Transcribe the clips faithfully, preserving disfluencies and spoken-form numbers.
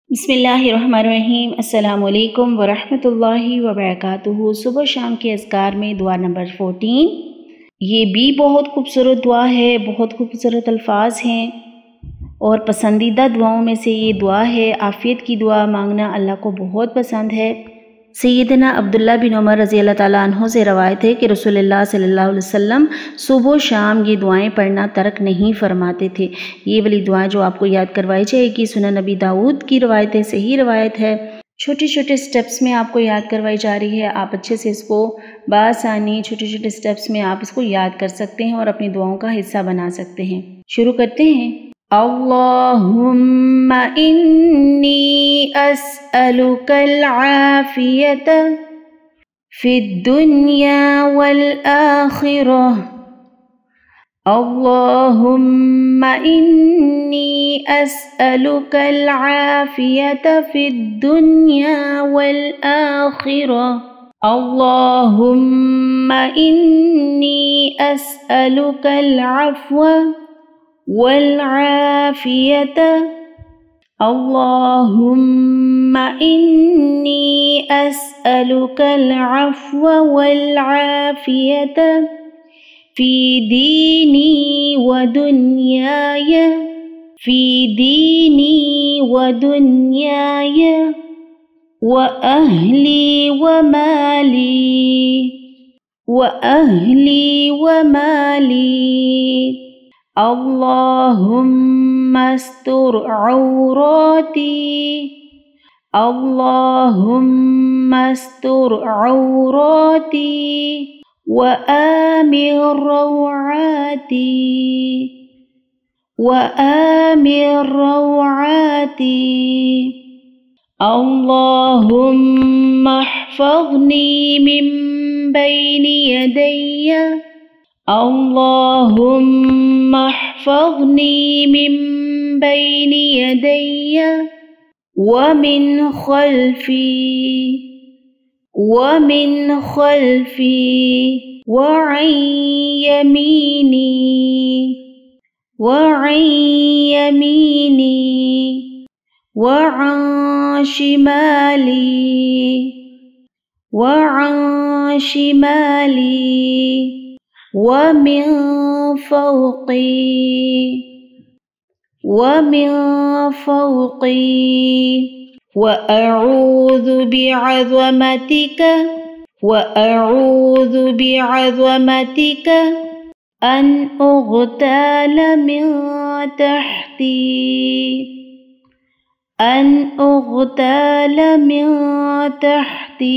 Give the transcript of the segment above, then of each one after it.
بسم اللہ الرحمن الرحیم۔ السلام علیکم ورحمۃ اللہ وبرکاتہ۔ صبح شام کے اذکار میں دعا نمبر فورٹین، یہ بھی بہت خوبصورت دعا ہے، بہت خوبصورت الفاظ ہیں اور پسندیدہ دعاؤں میں سے یہ دعا ہے۔ عافیت کی دعا مانگنا اللہ کو بہت پسند ہے۔ سیدنا عبداللہ بن عمر رضی اللہ تعالیٰ عنہ سے روایت ہے کہ رسول اللہ صلی اللہ علیہ وسلم صبح و شام یہ دعائیں پڑھنا ترک نہیں فرماتے تھے۔ یہ والی دعائیں جو آپ کو یاد کروائی جائے گی سنن نبی داؤد کی روایت ہے، صحیح روایت ہے، چھوٹے چھوٹے سٹیپس میں آپ کو یاد کروائی جا رہی ہے۔ آپ اچھے سے اس کو بآسانی چھوٹے چھوٹے سٹیپس میں آپ اس کو یاد کر سکتے ہیں اور اپنی دعاؤں کا حصہ بنا سکتے ہیں۔ شروع کرتے ہیں۔ اللہم انی اسألک العافیۃ فی الدنیا والآخرہ۔ اللہم انی اسألک العافیۃ فی الدنیا والآخرہ۔ اللہم انی اسألک العفو والعافیۃ۔ اللہم انی اسألک العفو والعافیۃ فی دینی و دنیای فی دینی و دنیای و اہلی و مالی و اہلی و مالی۔ اللہم استر عوراتی اللہم استر عوراتی وآمن روعاتی وآمن روعاتی۔ اللہم احفظنی من بین یدی اللہم احفظنی من بین یدی ومن خلفی ومن خلفی وعن یمینی وعن یمینی وعن شمالی وعن شمالی ومن فوقی ومن فوقی۔ وأعوذ بعظمتك وأعوذ بعظمتك أن أغتال من تحتي أن أغتال من تحتي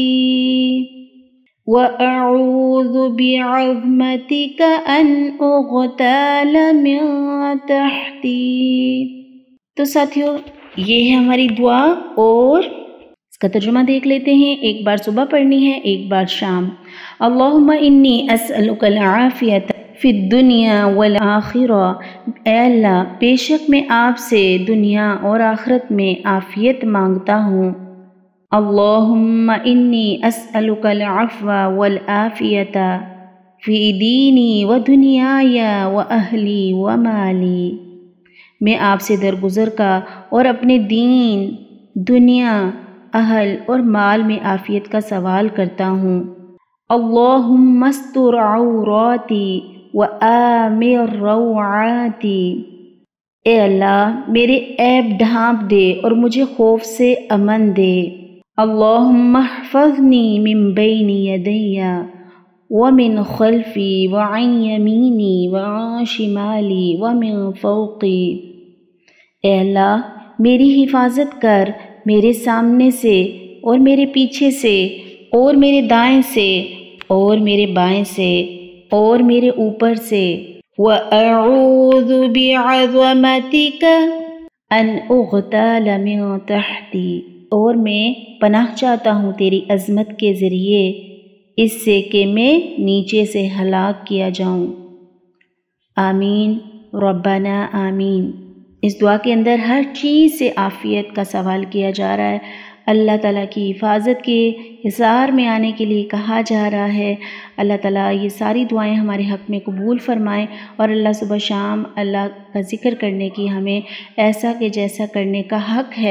وأعوذ بعظمتك أن أغتال من تحتي۔ تو ساتھیو یہ ہے ہماری دعا اور اس کا ترجمہ دیکھ لیتے ہیں۔ ایک بار صبح پڑھنی ہے، ایک بار شام۔ اللہم انی اسألک العافیۃ فی الدنیا والآخرہ۔ اے اللہ، بے شک میں آپ سے دنیا اور آخرت میں عافیت مانگتا ہوں۔ اللہم انی اسألک العفو والعافیۃ فی دینی و دنیای و اہلی و مالی۔ میں آپ سے درگزر کا اور اپنے دین، دنیا، اہل اور مال میں عافیت کا سوال کرتا ہوں۔ اللہم استر عوراتی وآمن روعاتی۔ اے اللہ، میرے عیب ڈھانپ دے اور مجھے خوف سے امن دے۔ اللہم احفظنی من بین یدی ومن خلفی وعن یمینی وعن شمالی ومن فوقی۔ اے اللہ، میری حفاظت کر میرے سامنے سے اور میرے پیچھے سے اور میرے دائیں سے اور میرے بائیں سے اور میرے اوپر سے۔ وَأَعُوذُ بِعَظْمَتِكَ أَنْ أُغْتَالَ مِن تَحْتِي۔ اور میں پناہ چاہتا ہوں تیری عظمت کے ذریعے اس سے کہ میں نیچے سے ہلاک کیا جاؤں۔ آمین ربنا آمین۔ اس دعا کے اندر ہر چیز سے عافیت کا سوال کیا جا رہا ہے، اللہ تعالیٰ کی حفاظت کے حصار میں آنے کے لیے کہا جا رہا ہے۔ اللہ تعالیٰ یہ ساری دعائیں ہمارے حق میں قبول فرمائیں اور اللہ صبح شام اللہ کا ذکر کرنے کی ہمیں ایسا کہ جیسا کرنے کا حق ہے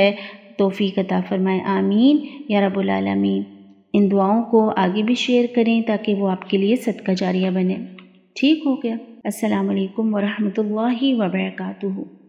توفیق عطا فرمائے، آمین یا رب العالمین۔ ان دعاؤں کو آگے بھی شیئر کریں تاکہ وہ آپ کے لیے صدقہ جاریہ بنے۔ ٹھیک ہو گیا؟ السلام علیکم ورحمۃ اللہ وبرکاتہ۔